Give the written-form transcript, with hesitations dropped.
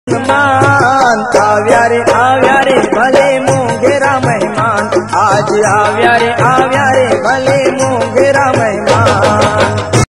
मान आव्या रे भले मोंगेरा मेहमान, आज आव्या रे भले मोंगेरा मेहमान।